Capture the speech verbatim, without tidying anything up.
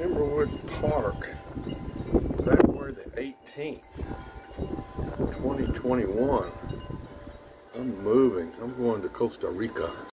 Timberwood Park, February the eighteenth, twenty twenty-one. I'm moving. I'm going to Costa Rica.